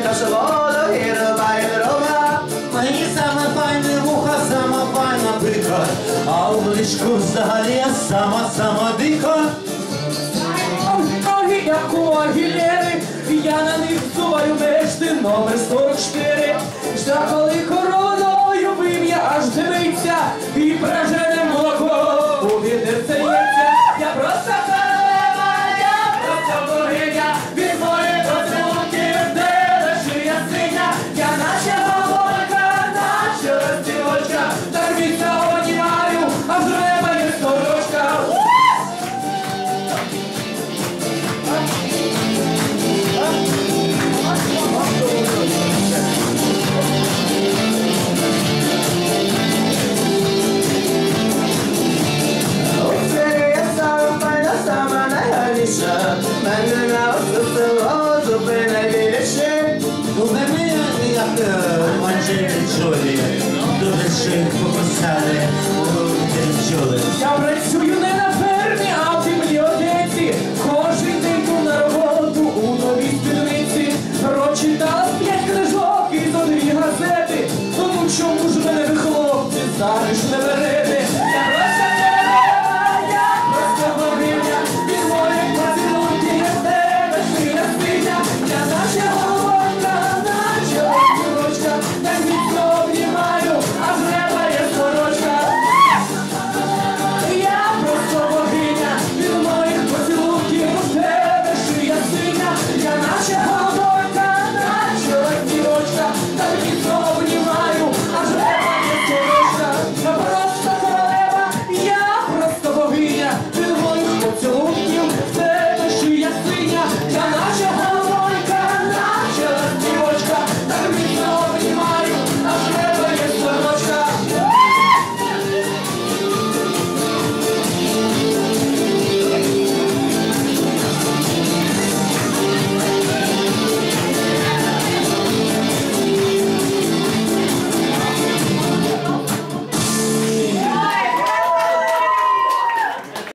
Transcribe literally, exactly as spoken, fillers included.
наша вода, гірбай рома. Мені саме файне вуха, сама файна пика, а в ліжку взагалі я сама-сама дика. Ноги, як у Агілєри, я на них взуваю мешти номер сорок чотири. Жда, коли короною вим'я аж дивиться і прожене молоко у відерце ється. Я просто королева, я просто богиня, від моїх поцілунків де шия синя. Я наче голодка, наче розцілочка, так від сьогодні маю, аж треба є сорочка. Мене на село зуби найбільше. Зуби як Анджеліна Джолі, дуже швидко покусали у Анджеліни Джолі. Я працюю не на